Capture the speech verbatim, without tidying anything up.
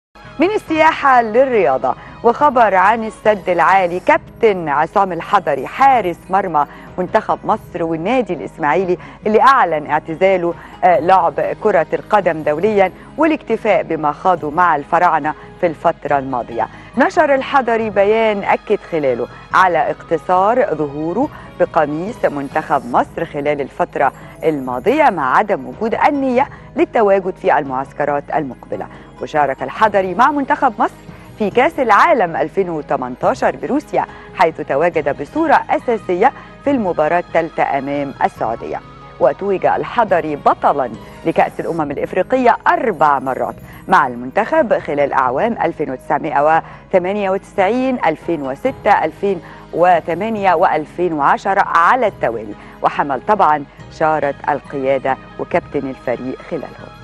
من السياحة للرياضة، وخبر عن السد العالي. كابتن عصام الحضري حارس مرمى منتخب مصر والنادي الإسماعيلي اللي أعلن اعتزاله لعب كرة القدم دوليا والاكتفاء بما خاضوا مع الفراعنة في الفترة الماضية. نشر الحضري بيان أكد خلاله على اقتصار ظهوره بقميص منتخب مصر خلال الفترة الماضية مع عدم وجود النية للتواجد في المعسكرات المقبلة. وشارك الحضري مع منتخب مصر في كأس العالم ألفين وثمانية عشر بروسيا، حيث تواجد بصورة أساسية في المباراة الثالثة أمام السعودية. وتوج الحضري بطلا لكأس الأمم الإفريقية أربع مرات مع المنتخب خلال أعوام ألف وتسعمائة وثمانية وتسعين، ألفين وستة، ألفين وثمانية وألفين وعشرة على التوالي، وحمل طبعا شارة القيادة وكابتن الفريق خلالهم.